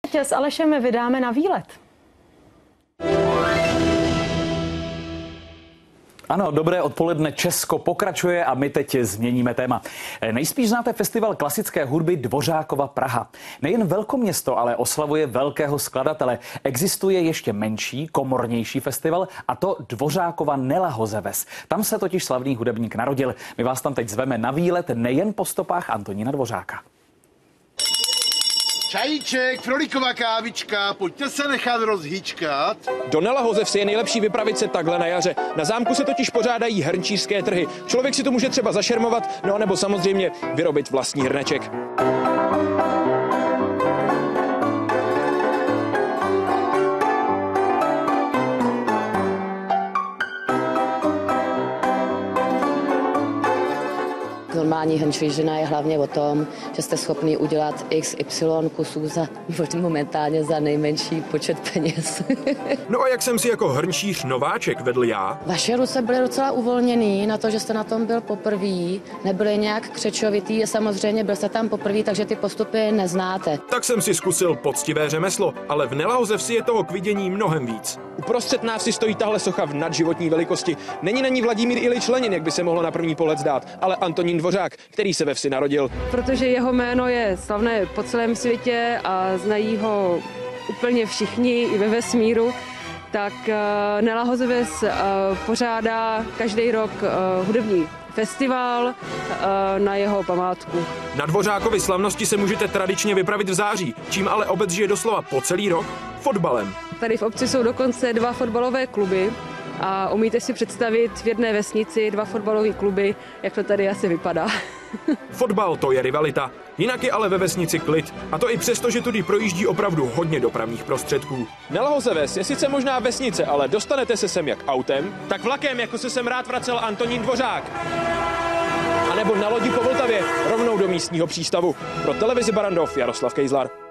S Alešem vydáme na výlet. Ano, dobré odpoledne. Česko pokračuje a my teď změníme téma. Nejspíš znáte festival klasické hudby Dvořákova Praha. Nejen velkoměsto, ale oslavuje velkého skladatele. Existuje ještě menší, komornější festival, a to Dvořákova Nelahozeves. Tam se totiž slavný hudebník narodil. My vás tam teď zveme na výlet nejen po stopách Antonína Dvořáka. Čajíček, frolíková kávička, pojďte se nechat rozhýčkat. Do Nelahozevsi je nejlepší vypravit se takhle na jaře. Na zámku se totiž pořádají hrnčířské trhy. Člověk si to může třeba zašermovat, no a nebo samozřejmě vyrobit vlastní hrneček. Normální hrnčířina je hlavně o tom, že jste schopný udělat XY kusů momentálně za nejmenší počet peněz. No a jak jsem si jako hrnčíř nováček vedl já? Vaše ruce byly docela uvolněný na to, že jste na tom byl poprvý. Nebyly nějak křečovitý, samozřejmě byl jste tam poprvý, takže ty postupy neznáte. Tak jsem si zkusil poctivé řemeslo, ale v Nelahozevsi je toho k vidění mnohem víc. Uprostřed nás si stojí tahle socha v nadživotní velikosti. Není na ní Vladimír Ilič Lenin, jak by se mohlo na první pohled zdát, ale Antonín Dvořák, který se ve vsi narodil. Protože jeho jméno je slavné po celém světě a znají ho úplně všichni i ve vesmíru, tak Nelahozeves pořádá každý rok hudební festival na jeho památku. Na Dvořákovy slavnosti se můžete tradičně vypravit v září, čím ale obec žije doslova po celý rok fotbalem. Tady v obci jsou dokonce 2 fotbalové kluby a umíte si představit v jedné vesnici 2 fotbalové kluby, jak to tady asi vypadá. Fotbal, to je rivalita, jinak je ale ve vesnici klid. A to i přesto, že tudy projíždí opravdu hodně dopravních prostředků. Nelahozeves je sice možná vesnice, ale dostanete se sem jak autem, tak vlakem, jako se sem rád vracel Antonín Dvořák. A nebo na lodi po Vltavě, rovnou do místního přístavu. Pro televizi Barrandov Jaroslav Kejzlar.